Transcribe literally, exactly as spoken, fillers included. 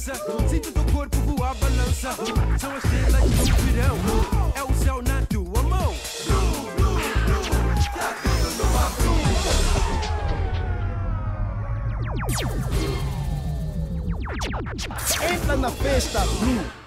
dança, sinto teu corpo voar, balança. São as estrelas do verão, é o céu na tua mão. Blue, blue, blue, tá tudo numa blue. Entra na festa Blue.